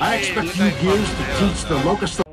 I expect you gears to teach the locust